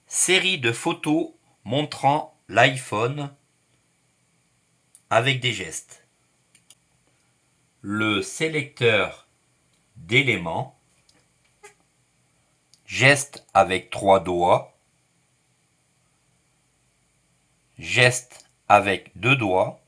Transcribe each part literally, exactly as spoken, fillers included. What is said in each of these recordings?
Série de photos montrant l'iPhone avec des gestes. Le sélecteur d'éléments, geste avec trois doigts, geste avec deux doigts.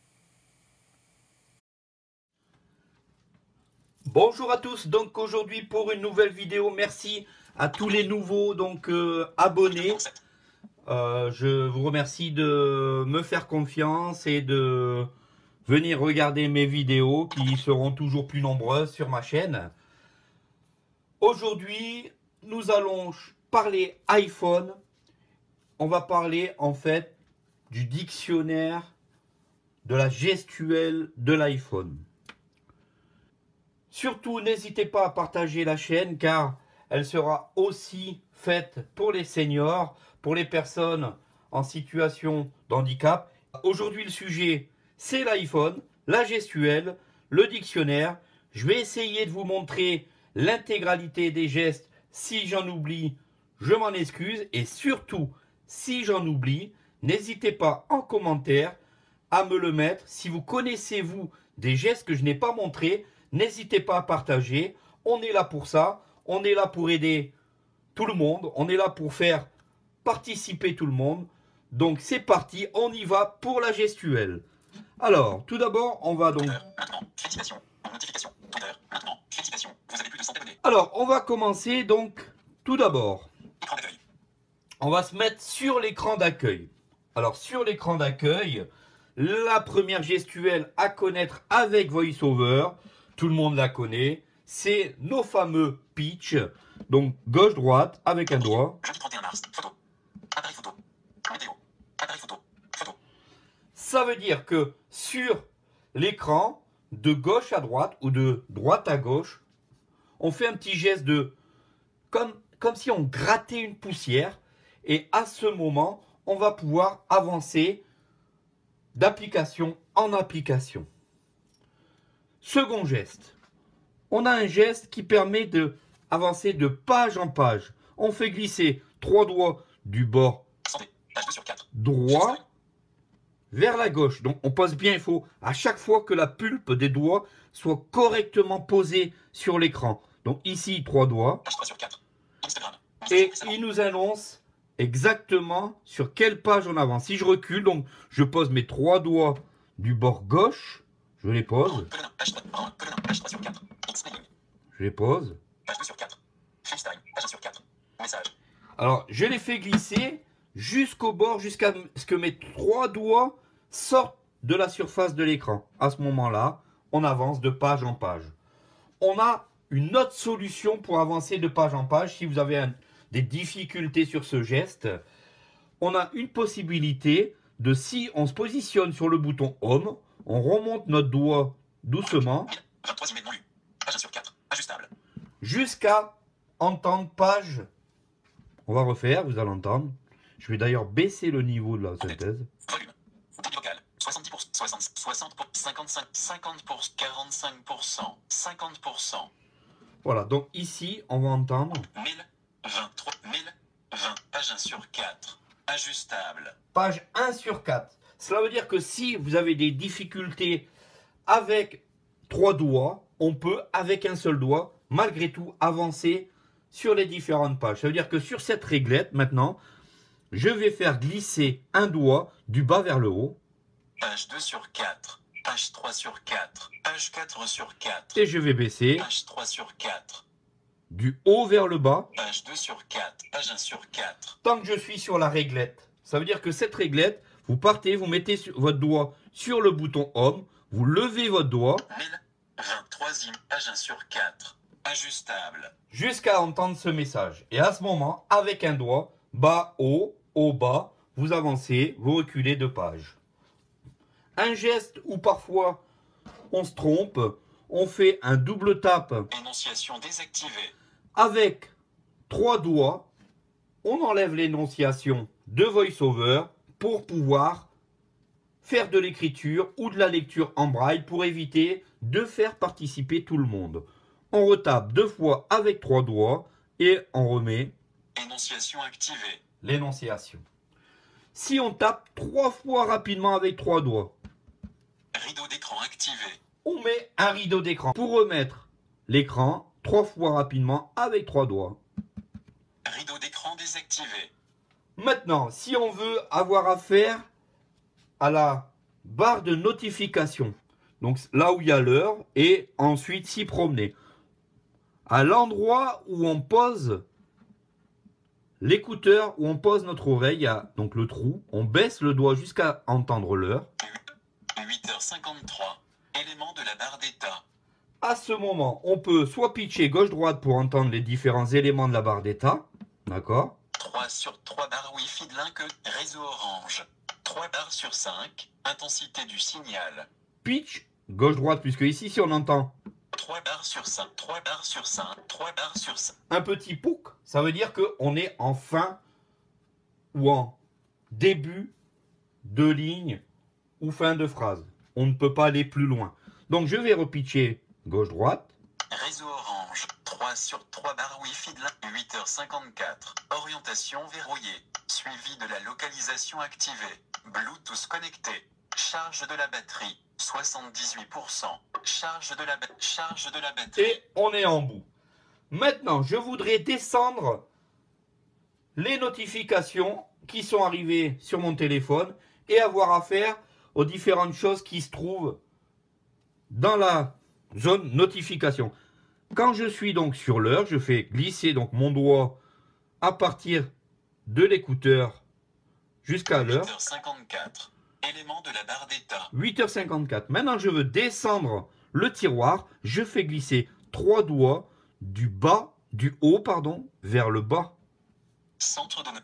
Bonjour à tous, donc aujourd'hui pour une nouvelle vidéo, merci à tous les nouveaux donc euh, abonnés. Euh, je vous remercie de me faire confiance et de venir regarder mes vidéos qui seront toujours plus nombreuses sur ma chaîne. Aujourd'hui, nous allons parler iPhone. On va parler en fait du dictionnaire de la gestuelle de l'iPhone. Surtout, n'hésitez pas à partager la chaîne car elle sera aussi faite pour les seniors, pour les personnes en situation de handicap. Aujourd'hui, le sujet, c'est l'iPhone, la gestuelle, le dictionnaire. Je vais essayer de vous montrer l'intégralité des gestes. Si j'en oublie, je m'en excuse. Et surtout, si j'en oublie, n'hésitez pas en commentaire à me le mettre. Si vous connaissez, vous, des gestes que je n'ai pas montrés, n'hésitez pas à partager. On est là pour ça. On est là pour aider tout le monde. On est là pour faire participer tout le monde. Donc c'est parti, on y va pour la gestuelle. Alors, tout d'abord, on va donc... Alors, on va commencer donc, tout d'abord. On va se mettre sur l'écran d'accueil. Alors, sur l'écran d'accueil, la première gestuelle à connaître avec VoiceOver, tout le monde la connaît, c'est nos fameux pitch. Donc, gauche-droite avec un doigt. Ça veut dire que sur l'écran, de gauche à droite ou de droite à gauche, on fait un petit geste de comme, comme si on grattait une poussière. Et à ce moment, on va pouvoir avancer d'application en application. Second geste. On a un geste qui permet d'avancer de page en page. On fait glisser trois doigts du bord droit vers la gauche. Donc on pose bien, il faut à chaque fois que la pulpe des doigts soit correctement posée sur l'écran. Donc ici, trois doigts. Et il nous annonce exactement sur quelle page on avance. Si je recule, donc je pose mes trois doigts du bord gauche. Je les pose. Je les pose. Alors, je les fais glisser jusqu'au bord, jusqu'à ce que mes trois doigts sortent de la surface de l'écran. À ce moment-là, on avance de page en page. On a une autre solution pour avancer de page en page. Si vous avez un, des difficultés sur ce geste, on a une possibilité de, si on se positionne sur le bouton Home, on remonte notre doigt doucement jusqu'à entendre page. On va refaire, vous allez entendre. Je vais d'ailleurs baisser le niveau de la synthèse. soixante-dix pour cent, soixante, soixante, cinquante-cinq, cinquante pour cent, quarante-cinq pour cent, cinquante pour cent. Voilà, donc ici, on va entendre mille vingt-trois, mille vingt, page un sur quatre, ajustable. Page un sur quatre. Cela veut dire que si vous avez des difficultés avec trois doigts, on peut, avec un seul doigt, malgré tout, avancer sur les différentes pages. Ça veut dire que sur cette réglette, maintenant, je vais faire glisser un doigt du bas vers le haut. Page deux sur quatre, page trois sur quatre, page quatre sur quatre. Et je vais baisser. Page trois sur quatre. Du haut vers le bas. Page deux sur quatre, page un sur quatre. Tant que je suis sur la réglette. Ça veut dire que cette réglette, vous partez, vous mettez votre doigt sur le bouton Home, vous levez votre doigt. mille vingt-troisième, page un sur quatre, ajustable. Jusqu'à entendre ce message. Et à ce moment, avec un doigt, bas, haut, haut, bas, vous avancez, vous reculez de page. Un geste où parfois on se trompe, on fait un double tap. Énonciation désactivée. Avec trois doigts, on enlève l'énonciation de VoiceOver pour pouvoir faire de l'écriture ou de la lecture en braille pour éviter de faire participer tout le monde. On retape deux fois avec trois doigts et on remet énonciation activée. l'énonciation. Si on tape trois fois rapidement avec trois doigts, Rideau d'écran activé. on met un rideau d'écran. Pour remettre l'écran, trois fois rapidement avec trois doigts. Rideau d'écran désactivé. Maintenant, si on veut avoir affaire à la barre de notification, donc là où il y a l'heure, et ensuite s'y promener, à l'endroit où on pose l'écouteur, où on pose notre oreille, il y a donc le trou, on baisse le doigt jusqu'à entendre l'heure. huit heures cinquante-trois. Élément de la barre d'état. À ce moment, on peut soit pitcher gauche-droite pour entendre les différents éléments de la barre d'état, d'accord? trois sur trois barres Wi-Fi de Link, réseau orange. trois barres sur cinq, intensité du signal. Pitch, gauche-droite, puisque ici, si on entend trois barres sur cinq, trois barres sur cinq, trois barres sur cinq. un petit pouc, ça veut dire qu'on est en fin ou en début de ligne ou fin de phrase. On ne peut pas aller plus loin. Donc, je vais repitcher gauche-droite. Réseau orange, trois sur trois barres Wi-Fi de Link, huit heures cinquante-quatre. Orientation verrouillée, suivi de la localisation activée. Bluetooth connecté. Charge de la batterie, soixante-dix-huit pour cent. Charge de la, ba- charge de la batterie. Et on est en bout. Maintenant, je voudrais descendre les notifications qui sont arrivées sur mon téléphone et avoir affaire aux différentes choses qui se trouvent dans la zone notification. Quand je suis donc sur l'heure, je fais glisser donc mon doigt à partir de l'écouteur jusqu'à l'heure. huit heures cinquante-quatre. Élément de la barre d'état. huit heures cinquante-quatre. Maintenant, je veux descendre le tiroir. Je fais glisser trois doigts du bas, du haut, pardon, vers le bas. Centre de...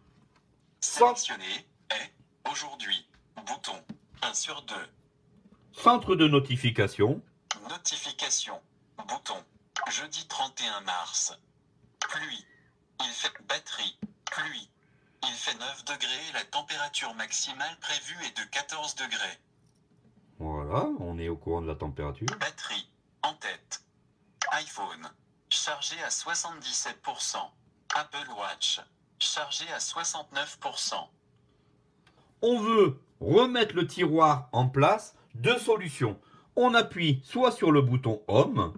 Centre, Sélectionné est aujourd'hui. Bouton un sur deux. centre de notification. Notification. Bouton. Jeudi trente et un mars. Pluie. Il fait batterie. Pluie. Il fait neuf degrés et la température maximale prévue est de quatorze degrés. Voilà, on est au courant de la température. Batterie. En tête. iPhone. Chargé à soixante-dix-sept pour cent. Apple Watch. Chargé à soixante-neuf pour cent. On veut remettre le tiroir en place. Deux solutions. On appuie soit sur le bouton Home.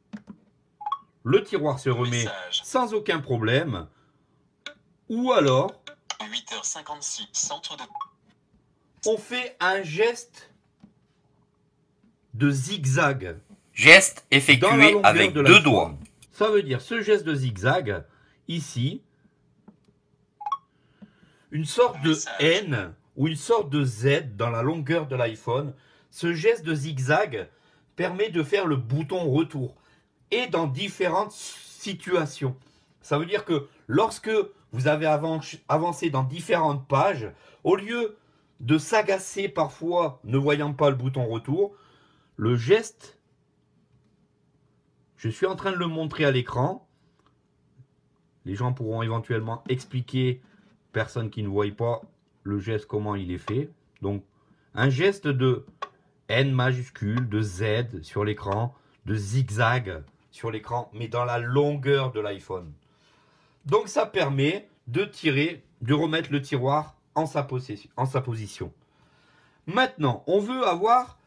Le tiroir se remet Message. sans aucun problème. Ou alors, huit heures cinquante-six. Centre de... on fait un geste de zigzag. Geste Dans la effectué longueur avec de deux l'iPhone. doigts. Ça veut dire ce geste de zigzag, ici, une sorte de Message. N ou une sorte de Z dans la longueur de l'iPhone. Ce geste de zigzag permet de faire le bouton retour et dans différentes situations. Ça veut dire que lorsque vous avez avan- avancé dans différentes pages, au lieu de s'agacer parfois ne voyant pas le bouton retour, le geste, je suis en train de le montrer à l'écran. Les gens pourront éventuellement expliquer, personne qui ne voit pas le geste, comment il est fait. Donc, un geste de N majuscule, de Z sur l'écran, de zigzag sur l'écran, mais dans la longueur de l'iPhone. Donc, ça permet de tirer, de remettre le tiroir en sa, possession, en sa position. Maintenant, on veut avoir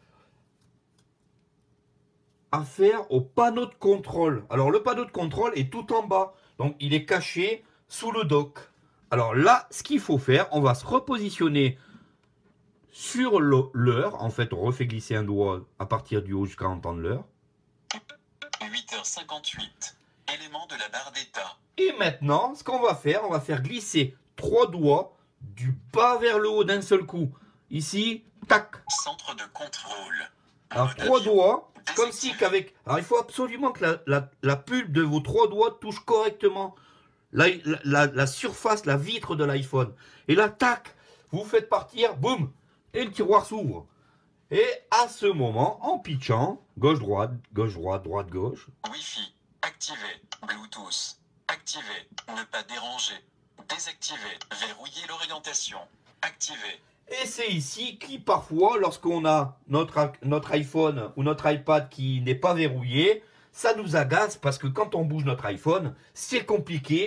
affaire au panneau de contrôle. Alors, le panneau de contrôle est tout en bas. Donc, il est caché sous le dock. Alors là, ce qu'il faut faire, on va se repositionner sur le- l'heure. En fait, on refait glisser un doigt à partir du haut jusqu'à entendre l'heure. huit heures cinquante-huit. Élément de la barre d'état. Et maintenant, ce qu'on va faire, on va faire glisser trois doigts du bas vers le haut d'un seul coup. Ici, tac. Centre de contrôle. Alors, Mode trois avion. doigts, comme si Désactivé. qu'avec... Alors, il faut absolument que la, la, la pulpe de vos trois doigts touche correctement la, la, la, la surface, la vitre de l'iPhone. Et là, tac, vous faites partir, boum, et le tiroir s'ouvre. Et à ce moment, en pitchant, gauche-droite, gauche-droite, droite-gauche, Wi-Fi. Activé. Bluetooth. Activé. Ne pas déranger. Désactivé. Verrouiller l'orientation. Activé. et c'est ici qui parfois, lorsqu'on a notre, notre iPhone ou notre iPad qui n'est pas verrouillé, ça nous agace parce que quand on bouge notre iPhone, c'est compliqué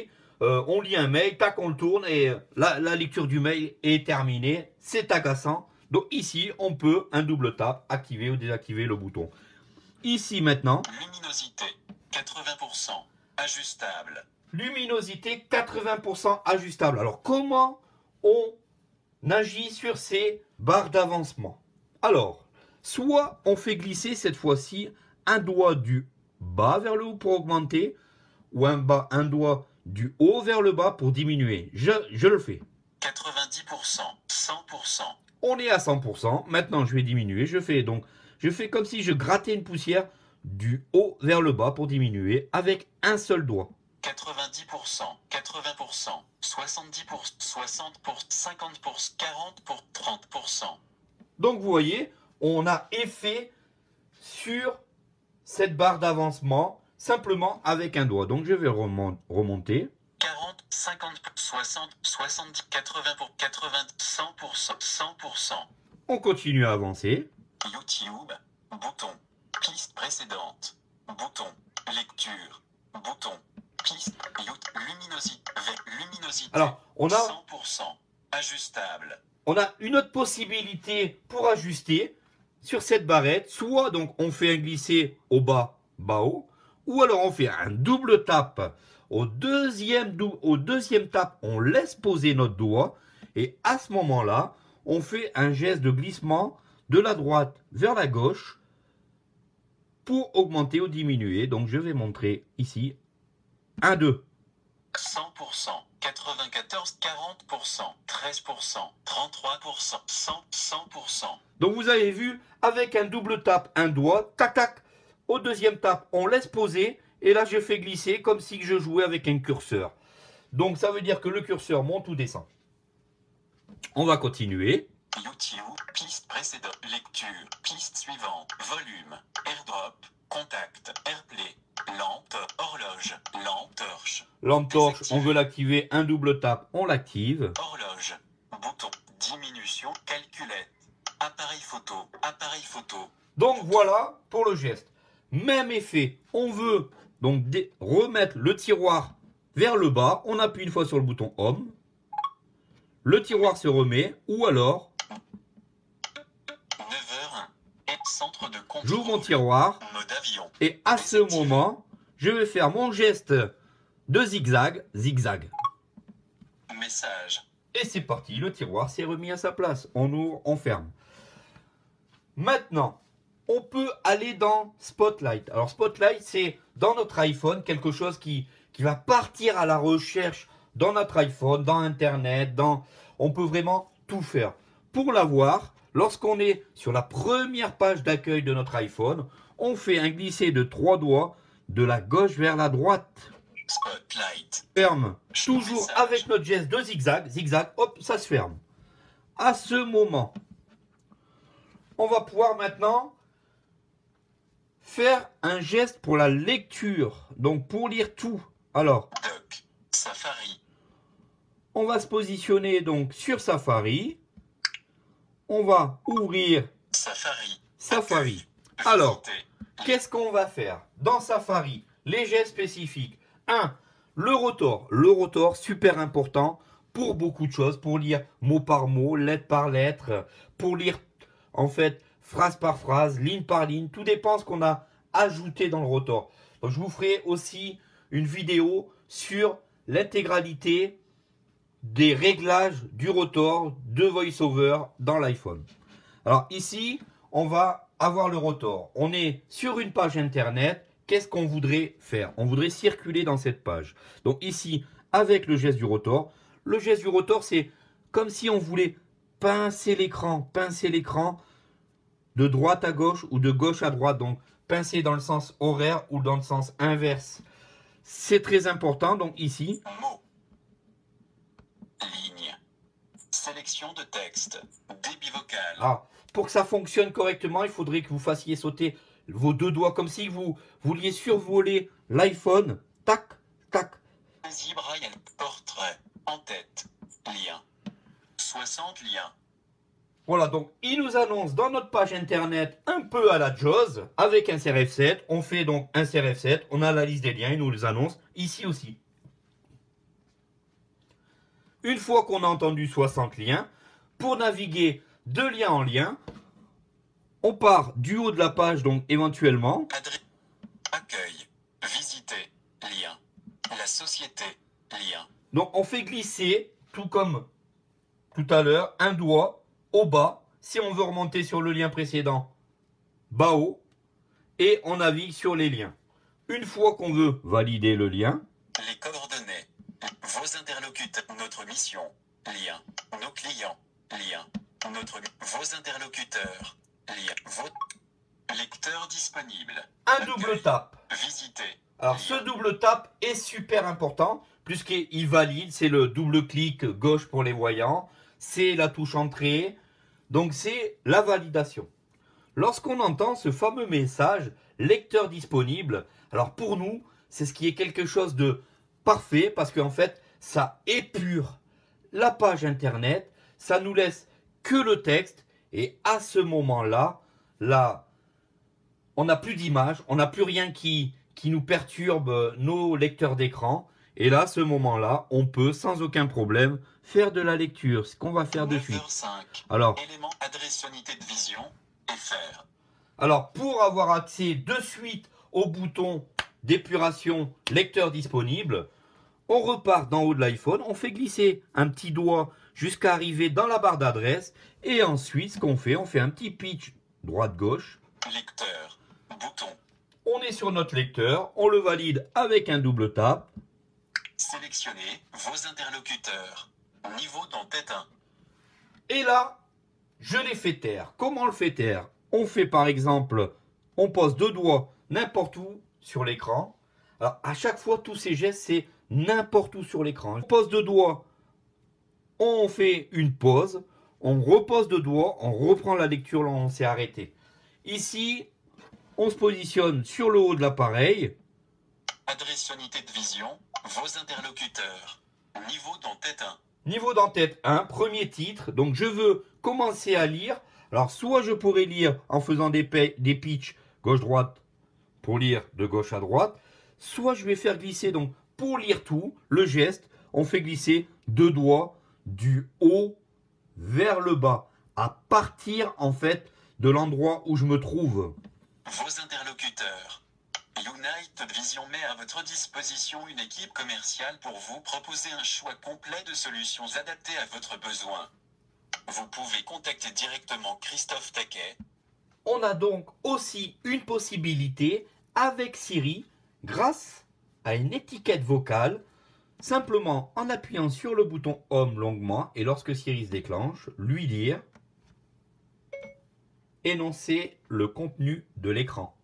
euh, on lit un mail, tac, on le tourne et la, la lecture du mail est terminée. C'est agaçant. Donc ici, on peut, un double tap, activer ou désactiver le bouton. Ici maintenant. Luminosité, quatre-vingts pour cent, ajustable. Luminosité, quatre-vingts pour cent ajustable. Alors, comment on agit sur ces barres d'avancement? Alors, soit on fait glisser cette fois-ci un doigt du bas vers le haut pour augmenter, ou un, bas, un doigt du haut vers le bas pour diminuer. Je, je le fais. quatre-vingt-dix pour cent, cent pour cent. On est à cent pour cent. Maintenant, je vais diminuer. Je fais donc, je fais comme si je grattais une poussière du haut vers le bas pour diminuer avec un seul doigt. quatre-vingt-dix pour cent, quatre-vingts pour cent, soixante-dix pour cent, soixante pour cent, cinquante pour cent, quarante pour cent, trente pour cent. Donc, vous voyez, on a effet sur cette barre d'avancement simplement avec un doigt. Donc, je vais remonter. quarante, cinquante, soixante, soixante-dix, quatre-vingts pour quatre-vingts, cent pour cent, cent pour cent. On continue à avancer. YouTube, bouton, piste précédente, bouton, lecture, bouton, piste, luminosité, luminosité. Alors, on a cent pour cent, ajustable. On a une autre possibilité pour ajuster sur cette barrette. Soit donc on fait un glisser au bas, bas haut, ou alors on fait un double tap. Au deuxième, au deuxième tap, on laisse poser notre doigt. Et à ce moment-là, on fait un geste de glissement de la droite vers la gauche pour augmenter ou diminuer. Donc je vais montrer ici. un, deux. cent pour cent, quatre-vingt-quatorze, quarante pour cent, treize pour cent, trente-trois pour cent, cent, cent pour cent. Donc vous avez vu, avec un double tap, un doigt, tac tac. Au deuxième tap, on laisse poser. Et là, je fais glisser comme si je jouais avec un curseur. Donc ça veut dire que le curseur monte ou descend. On va continuer. YouTube, piste précédente, lecture, piste suivante, volume, airdrop, contact, airplay, lampe, horloge, lampe torche. Lampe torche, on veut l'activer, un double tap, on l'active. Horloge, bouton, diminution, calculette, appareil photo, appareil photo. Donc voilà pour le geste. Même effet, on veut donc remettre le tiroir vers le bas, on appuie une fois sur le bouton Home. Le tiroir se remet, ou alors neuf heures un, centre de contrôle. J'ouvre mon tiroir Mode avion. Et à ce moment, je vais faire mon geste de zigzag, zigzag. Message. Et c'est parti, le tiroir s'est remis à sa place. On ouvre, on ferme. Maintenant, on peut aller dans Spotlight. Alors Spotlight, c'est dans notre iPhone quelque chose qui, qui va partir à la recherche dans notre iPhone, dans Internet, dans... on peut vraiment tout faire. Pour l'avoir, lorsqu'on est sur la première page d'accueil de notre iPhone, on fait un glisser de trois doigts de la gauche vers la droite. Spotlight. Ferme. Toujours Message. avec notre geste de zigzag, zigzag, hop, ça se ferme. À ce moment, on va pouvoir maintenant faire un geste pour la lecture. Donc pour lire tout. Alors, Doc. Safari. on va se positionner donc sur Safari. On va ouvrir Safari. Safari. Accueil. Alors, Visiter. qu'est-ce qu'on va faire dans Safari? Les gestes spécifiques. un. Le rotor. Le rotor, super important pour beaucoup de choses. Pour lire mot par mot, lettre par lettre. Pour lire, en fait, phrase par phrase, ligne par ligne. Tout dépend ce qu'on a ajouté dans le rotor. Donc, je vous ferai aussi une vidéo sur l'intégralité des réglages du rotor de VoiceOver dans l'iPhone. Alors ici, on va avoir le rotor. On est sur une page internet. Qu'est-ce qu'on voudrait faire? On voudrait circuler dans cette page. Donc ici, avec le geste du rotor, le geste du rotor, c'est comme si on voulait pincer l'écran, pincer l'écran de droite à gauche ou de gauche à droite. Donc pincer dans le sens horaire ou dans le sens inverse. C'est très important. Donc ici, Mots. Ligne. Sélection de texte. Débit vocal. ah, pour que ça fonctionne correctement, il faudrait que vous fassiez sauter vos deux doigts comme si vous vouliez survoler l'iPhone. Tac, tac. Asie Braille. Portrait. En tête. Lien. soixante liens. Voilà, donc il nous annonce dans notre page internet un peu à la Jaws avec un C R F sept. On fait donc un C R F sept, on a la liste des liens, il nous les annonce ici aussi. Une fois qu'on a entendu soixante liens, pour naviguer de lien en lien, on part du haut de la page, donc éventuellement. Adresse, accueil, visiter, lien, la société, lien. Donc on fait glisser, tout comme tout à l'heure, un doigt au bas, si on veut remonter sur le lien précédent, bas haut, et on navigue sur les liens. Une fois qu'on veut valider le lien, les coordonnées, vos interlocuteurs, notre mission, lien, nos clients, lien, notre, vos interlocuteurs, lien, vos lecteurs disponibles. un Accueil, double tap. visiter. Alors lien. ce double tap est super important, puisqu'il valide, c'est le double clic gauche pour les voyants, c'est la touche entrée, donc c'est la validation. Lorsqu'on entend ce fameux message, lecteur disponible, alors pour nous, c'est ce qui est quelque chose de parfait, parce qu'en fait, ça épure la page internet, ça nous laisse que le texte, et à ce moment-là, là, on n'a plus d'image, on n'a plus rien qui, qui nous perturbe nos lecteurs d'écran, et là, à ce moment-là, on peut sans aucun problème faire de la lecture, ce qu'on va faire de suite. neuf heures cinq. Alors, Élément adresse unité de vision, F R. Alors, pour avoir accès de suite au bouton d'épuration lecteur disponible, on repart d'en haut de l'iPhone, on fait glisser un petit doigt jusqu'à arriver dans la barre d'adresse, et ensuite, ce qu'on fait, on fait un petit pitch droite-gauche. Lecteur, bouton, On est sur notre lecteur, on le valide avec un double tap. sélectionnez vos interlocuteurs, niveau d'entête un. Et là, je l'ai fait taire. Comment on le fait taire? On fait par exemple, on pose deux doigts n'importe où sur l'écran. Alors à chaque fois, tous ces gestes, c'est n'importe où sur l'écran. On pose deux doigts, on fait une pause, on repose deux doigts, on reprend la lecture là où on s'est arrêté. Ici, on se positionne sur le haut de l'appareil. Adresse unité de vision, vos interlocuteurs, niveau d'entête un. Niveau d'entête un, premier titre. Donc je veux commencer à lire. Alors soit je pourrais lire en faisant des, des pitchs gauche-droite pour lire de gauche à droite. Soit je vais faire glisser, donc pour lire tout, le geste, on fait glisser deux doigts du haut vers le bas. À partir en fait de l'endroit où je me trouve. Vos interlocuteurs. Unite Vision met à votre disposition une équipe commerciale pour vous proposer un choix complet de solutions adaptées à votre besoin. Vous pouvez contacter directement Christophe Taquet. On a donc aussi une possibilité avec Siri grâce à une étiquette vocale, simplement en appuyant sur le bouton Home longuement et lorsque Siri se déclenche, lui dire énoncer le contenu de l'écran.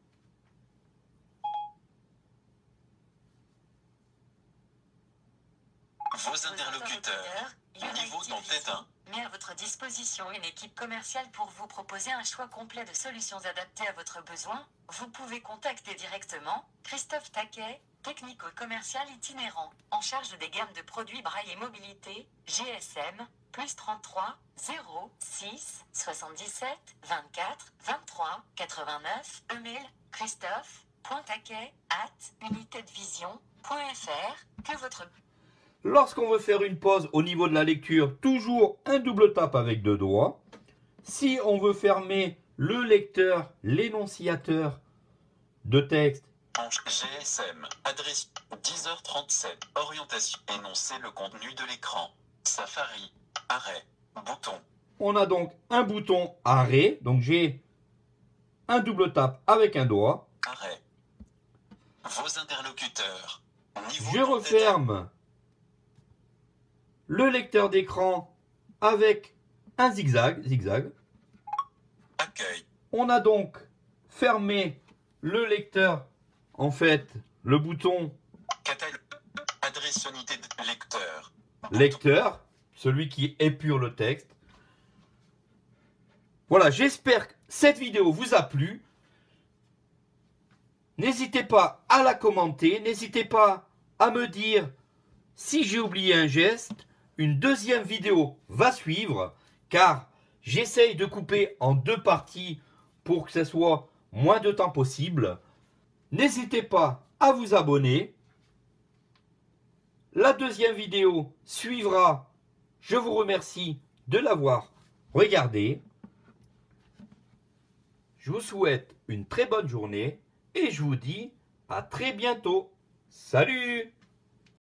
Vos interlocuteurs, niveau d'entête un. Met à votre disposition une équipe commerciale pour vous proposer un choix complet de solutions adaptées à votre besoin. Vous pouvez contacter directement Christophe Taquet, technico-commercial itinérant, en charge des gammes de produits braille et mobilité, G S M, plus trente-trois, zéro, six, soixante-dix-sept, vingt-quatre, vingt-trois, quatre-vingt-neuf, email, christophe.taquet arobase unitédevision.fr, que votre... Lorsqu'on veut faire une pause au niveau de la lecture, toujours un double tap avec deux doigts. Si on veut fermer le lecteur, l'énonciateur de texte, G S M, adresse dix heures trente-sept, orientation, énoncer le contenu de l'écran, Safari, arrêt, bouton. on a donc un bouton arrêt. Donc j'ai un double tap avec un doigt. Arrêt. Vos interlocuteurs. Niveau Je d'entête. referme le lecteur d'écran avec un zigzag, zigzag. Accueil. On a donc fermé le lecteur, en fait, le bouton Catalogue. Adresse unité de lecteur. lecteur, celui qui épure le texte. Voilà, j'espère que cette vidéo vous a plu. N'hésitez pas à la commenter, n'hésitez pas à me dire si j'ai oublié un geste. Une deuxième vidéo va suivre, car j'essaye de couper en deux parties pour que ce soit moins de temps possible. N'hésitez pas à vous abonner. La deuxième vidéo suivra Je vous remercie de l'avoir regardé. Je vous souhaite une très bonne journée et je vous dis à très bientôt. Salut!